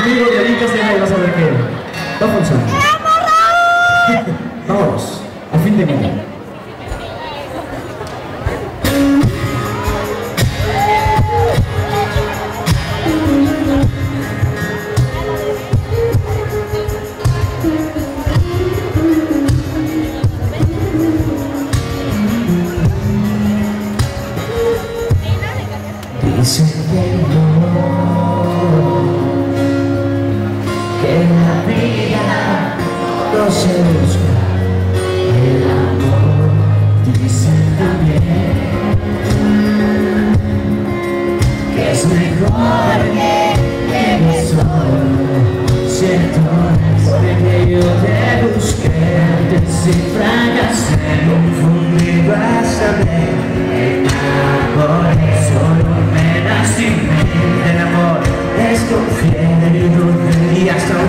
Conmigo de ahí que vas a ver que va a funcionar. Vamos, al fin de camino. Dicen que la vida no se busca el amor. Dicen también que es mejor que no solo cierto que yo te busqué, si fracasé, confundido a saber enamoré, solo me lastimé del amor, desconfié y hasta